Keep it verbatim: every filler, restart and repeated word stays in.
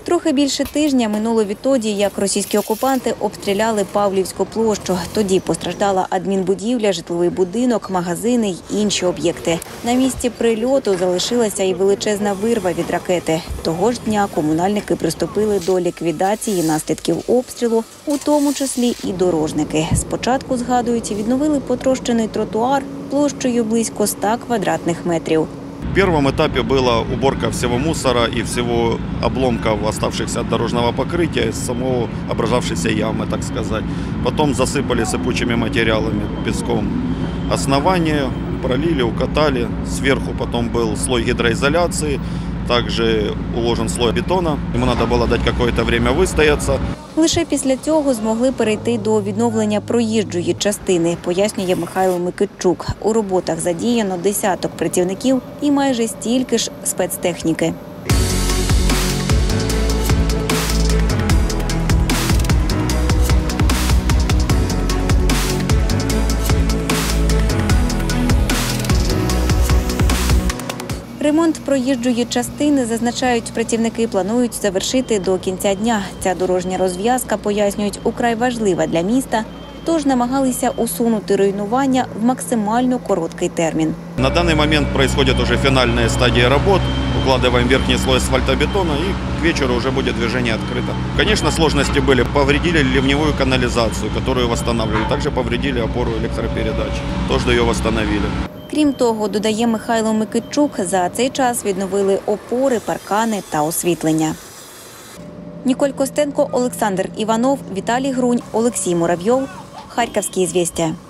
Трохи більше тижня минуло відтоді, як російські окупанти обстріляли Павлівську площу. Тоді постраждала адмінбудівля, житловий будинок, магазини й інші об'єкти. На місці прильоту залишилася і величезна вирва від ракети. Того ж дня комунальники приступили до ліквідації наслідків обстрілу, у тому числі і дорожники. Спочатку, згадують, відновили потрощений тротуар площею близько ста квадратних метрів. В первом этапе была уборка всего мусора и всего обломков, оставшихся от дорожного покрытия, из самого образовавшейся ямы, так сказать. Потом засыпали сыпучими материалами, песком основание, пролили, укатали. Сверху потом был слой гидроизоляции, также уложен слой бетона. Ему надо было дать какое-то время выстояться. Лише після цього змогли перейти до відновлення проїжджої частини, пояснює Михайло Микитчук. У роботах задіяно десяток працівників і майже стільки ж спецтехніки. Ремонт проїжджої частини, зазначають працівники, планують завершити до кінця дня. Ця дорожня розв'язка, пояснюють, украй важлива для міста, тож намагалися усунути руйнування в максимально короткий термін. На данный момент происходит уже финальная стадия работ. Укладываем верхний слой асфальтобетона, и к вечеру уже будет движение открыто. Конечно, сложности были. Повредили ливневую канализацию, которую восстанавливали. Также повредили опору электропередач. Тоже ее восстановили. Крім того, додає Михайло Микитчук, за цей час відновили опори, паркани та освітлення. Ніколь Костенко, Олександр Іванов, Віталій Грунь, Олексій Муравйов. Харківські звістя.